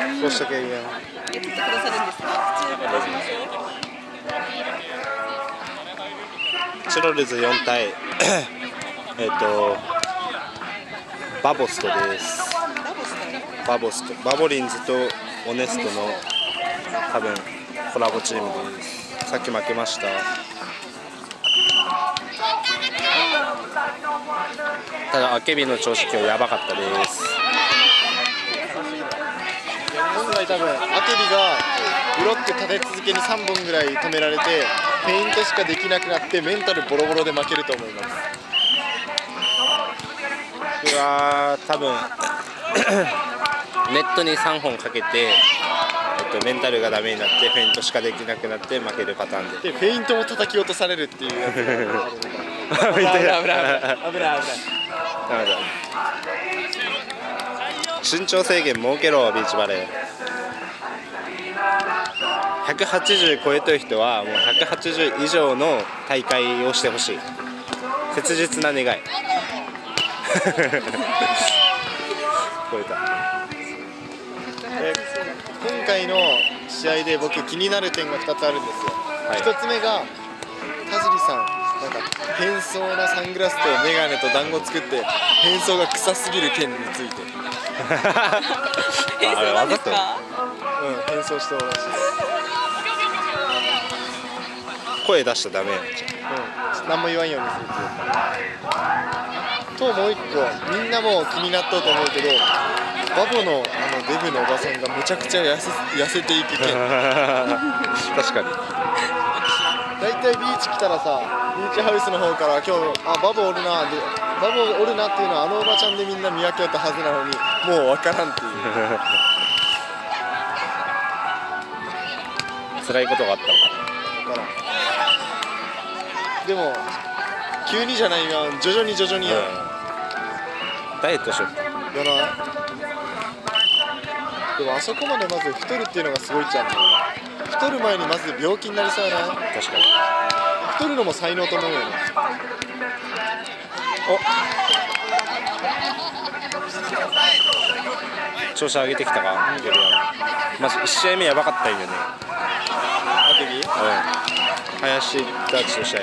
こうしとけばいいやん。 取ってくださるんですか？普通に渡しましょう。 チロルズ4対バボストです。バボスト、バボリンズとオネストの多分コラボチームです。さっき負けました。ただアケビの調子今日やばかったです。 今回多分アケビがブロック立て続けに3本ぐらい止められてフェイントしかできなくなってメンタルボロボロで負けると思います。 僕は多分ネットに3本かけて、メンタルがダメになってフェイントしかできなくなって負けるパターンで、 フェイントも叩き落とされるっていうやつが危ない身長制限設けろビーチバレー。180超えとる人はもう180以上の大会をしてほしい。切実な願い超えた。 今回の試合で僕気になる点が2つあるんですよ。1つ目が田尻さん、なんか変装なサングラスとメガネと団子作って変装が臭すぎる件について変装なんですか？ 変装してほしい。 声出しちゃダメやん。 何も言わんようにするっていうと、もう一個みんなも気になっとうと思うけど、バボのデブのおばさんがむちゃくちゃ痩せていく件確かに。 だいたいビーチ来たらさ、ビーチハウスの方から今日バボおるなっていうのはおばちゃんでみんな見分けよったはずなのにもう分からんっていう辛いことがあったのか分からん。でも急にじゃないが徐々にや、 ダイエットしようだな。でもあそこまでまず太るっていうのがすごいじゃん。太る前にまず病気になりそうやな。 確かに。 太るのも才能と思うよね。 調子上げてきたか、ゲリアン。まず1試合目やばかったんよね。 アケビ？ 林たちの試合で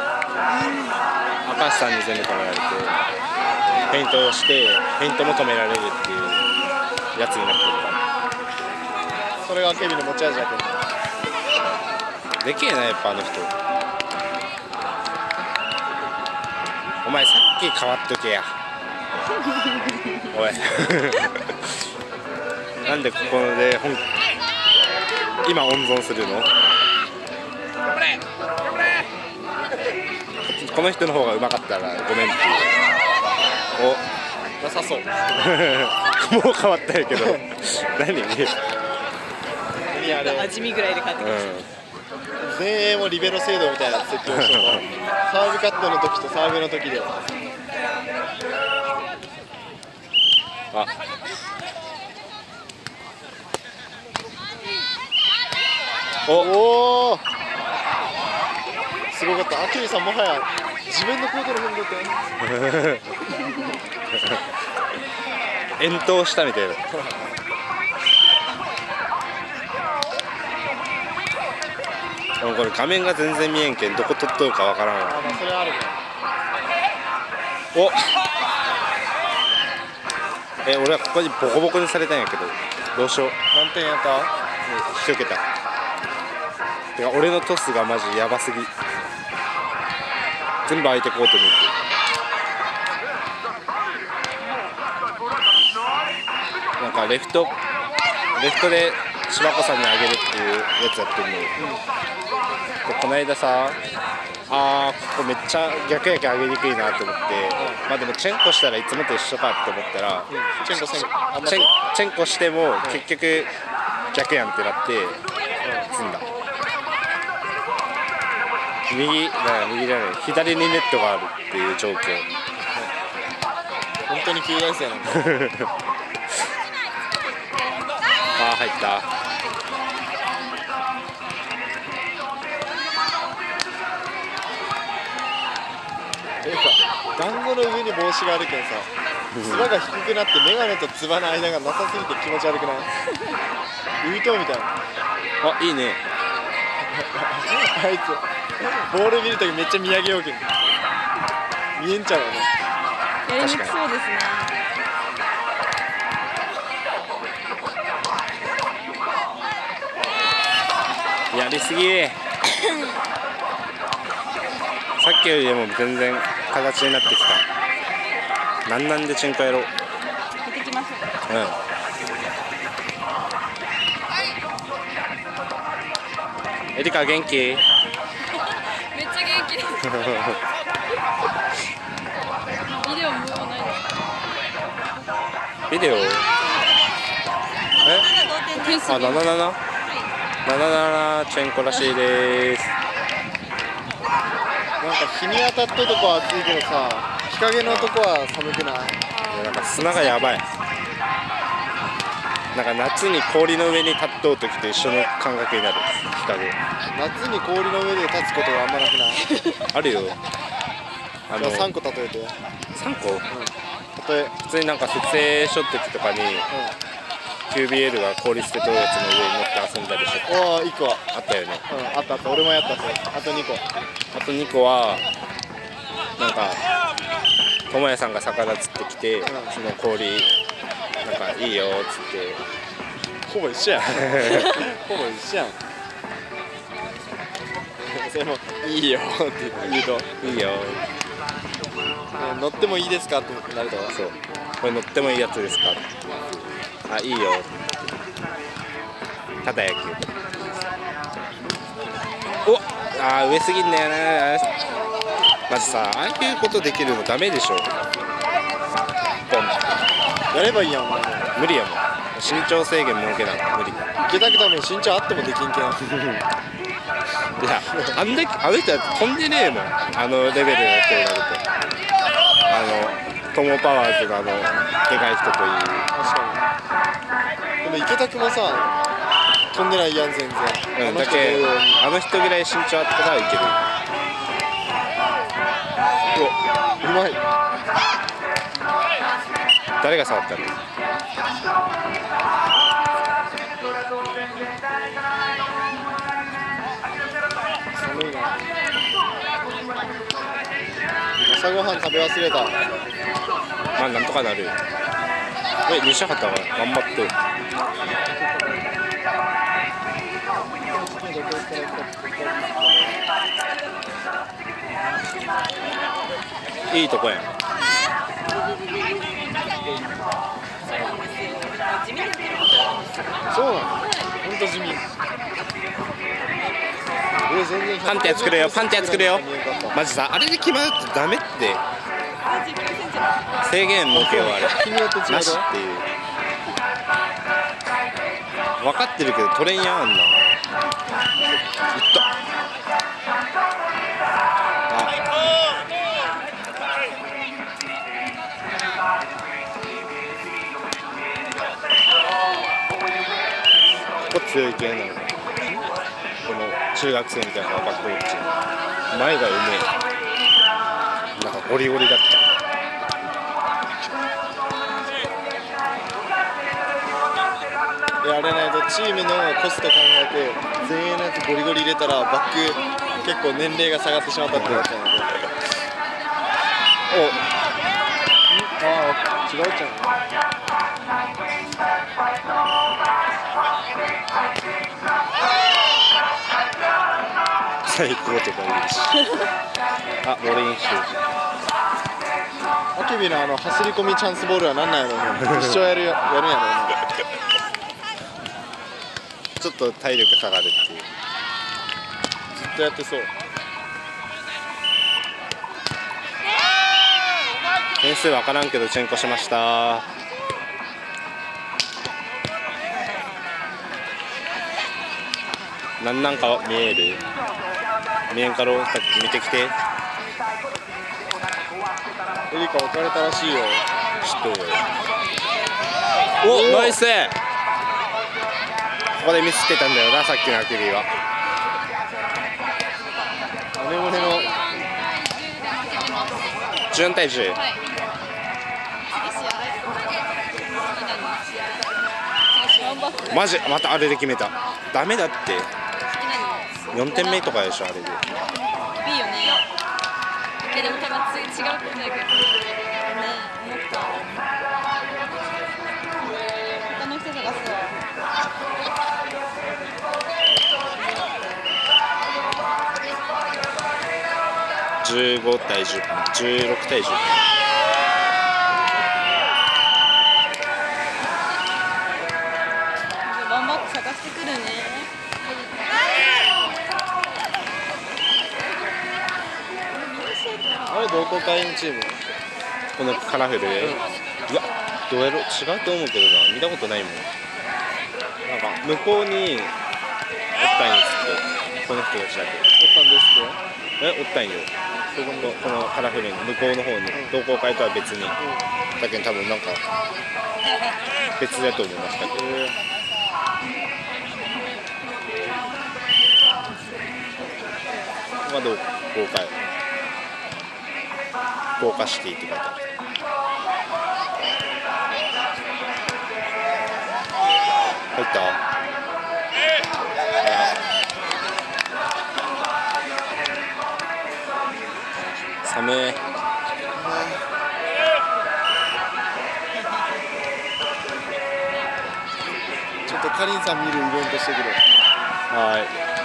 赤石さんに全部止められて、フェイントをしてフェイントも止められるっていうやつになってるから。 それがアケビの持ち味だけどでけえなやっぱあの人。お前さっき変わっとけやおいなんでここで今温存するの？この人の方がうまかったらごめんっていう。 なさそうもう変わったんやけど何味見ぐらいで買ってきました。 前衛もリベロ制度みたいな設定をしてもサーブカットの時とサーブの時でおおすごかった。アケビさんもはや自分のコートの方に出て遠投したみたいなでもこれ画面が全然見えんけんどこ撮っとるかわからんわ。 それはあるね。 俺はここにボコボコにされたんやけどどうしよう。 何点やった？ 1桁。てか俺のトスがマジやばすぎ。全部相手コートに行ってなんかレフトで柴子さんにあげるっていうやつやってるの、この間さここめっちゃ逆やけ上げにくいなと思って、まあでもチェンコしたらいつもと一緒かって思ったら、チェンコしても結局逆やんってなって積んだ。右じゃない左にネットがあるっていう状況。 本当に9大生なんだ入った団子の上に帽子があるけんさつばが低くなって眼鏡とつばの間がなさすぎて気持ち悪くない？浮いとうみたいな。 あ、いいね。 あいつボール見るときめっちゃ見上げようけど見えんちゃうよね。 やりにくそうですね。 やりすぎさっきよりでも全然形になってきた。なんでチンコやろう。 出てきます。 エリカ元気？ めっちゃ元気です。ビデオもないですか？ ビデオ？あ、77チェンコらしいです。 なんか日に当たったとこは暑いけどさ、日陰のとこは寒くない？ なんか砂がやばい。なんか夏に氷の上に立っとう時と一緒の感覚になる。日陰。 夏に氷の上で立つことがあんまなくない？ あるよ。 じゃあ3個例えて。 3個？ 例え。 普通になんか設営しょ時とかに、QBL が氷捨てとるやつの上に乗って遊んだりしてた。 おお、1個はあったよね。 あった。俺もやった。あと2個。 あと2個はなんか友也さんが魚釣ってきて、その氷なんかいいよっつって。 ほぼ一緒やん。ほぼ一緒やん。それもいいよって言うといいよ。 乗ってもいいですかってなると。 そう。これ乗ってもいいやつですか。あ、いいよ。ただ野球。お、あー上すぎんだよな。まずさ、ああいうことできるのダメでしょ。ポン。 やればいいやんお前。 無理やもん。身長制限設けな無理。 池田ために身長あってもできんけん。 いや、あの人は飛んでねえもん。あのレベルの人になると。トモパワーズのでかい人といい。 確かに。でも池田君もさ、飛んでないやん全然。 だけあの人ぐらい身長あったらいける。 うまい。 誰が触ったの？ 寒いな。朝ごはん食べ忘れた。 まあなんとかなるよ。西畑が頑張ってる。いいとこやん。 そうなの？ほんと地味。 パンテ作れよ、パンテ作れよ。マジさ、あれで決まるとダメって。制限設けようあれ。なしっていう。分かってるけど取れんやんあんな。いった。ここ強い系なの。この中学生みたいなバックウォッチ。前がうめえ。なんかゴリゴリだった。 あれないとチームのコスト考えて全員のやつゴリゴリ入れたらバック結構年齢が下がってしまったってなっちゃうので。ああ違うじゃん。 最高とか言うし。あ、ボールインシュー。 アケビの走り込みチャンスボールは何なんやろうね。一生やるんやろうね。 ちょっと体力下がるっていう。 ずっとやってそう。 点数わからんけどチェンコしました。なんか見える？見えんかろ？さっき見てきて。 エリカ別れたらしいよ。 知っとるよ。お、ナイス。ここでミスってたんだよな、さっきのアキビは。 モネモネの 14対10。 はい。次試合マジまたあれで決めた。ダメだって4点目とかでしょあれで。 いいよね。でも多分違うことやけどね、思った。他の人探すわ。 15対10、16対10。 ワンバック探してくるね。 あれ同好会のチーム？ このカラフルで、いやどうやろう、違うと思うけどな、見たことないもん。なんか向こうにおったんですけど、この人たちだけおったんですおったんよ。このカラフルの向こうの方に、同好会とは別に、だけど多分なんか別だと思いましたけど、まあ同好会豪華シティって書いてある。入った。寒い。 ちょっとかりんさん見るイベントしてくれ。 はい。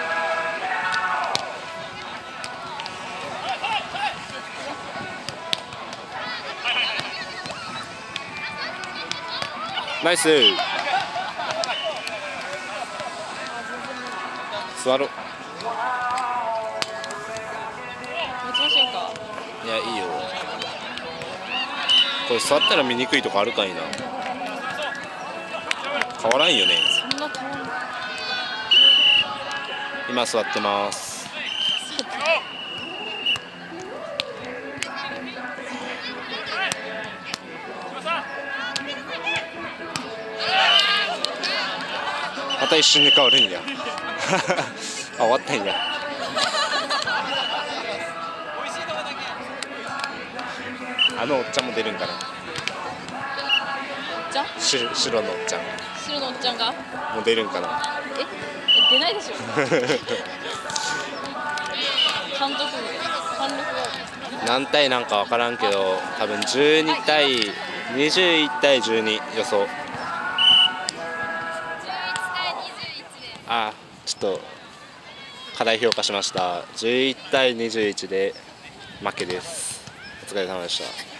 ナイス。座ろう。 持ちましょうか。 いやいいよ。これ座ったら見にくいとこあるかいな。変わらんよね。 そんな変わんない。 今座ってます。また一瞬で変わるんや。あ、終わったんや。あのおっちゃんも出るんかな。 じゃ白のおっちゃん白のおっちゃんがもう出るんかな。 出ないでしょ。貫禄が何対なんか分からんけど、多分12対21対12予想。あ、ちょっと課題評価しました。11対21で負けです。お疲れ様でした。